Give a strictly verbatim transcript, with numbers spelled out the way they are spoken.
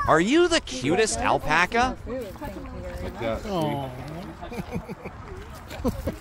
Are you the cutest alpaca? Like that. Oh.